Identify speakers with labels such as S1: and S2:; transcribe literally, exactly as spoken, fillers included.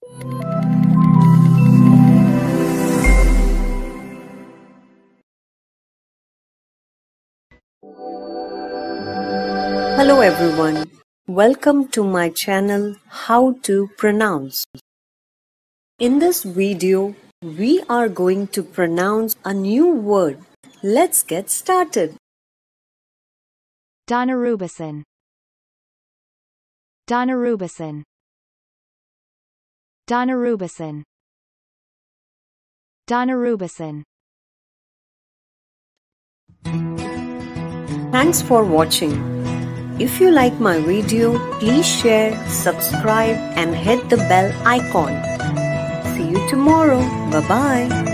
S1: Hello everyone, welcome to my channel How to Pronounce. In this video, we are going to pronounce a new word. Let's get started.
S2: Daunorubicin. Daunorubicin. Daunorubicin. Daunorubicin.
S1: Thanks for watching. If you like my video, please share, subscribe and hit the bell icon. See you tomorrow. Bye-bye.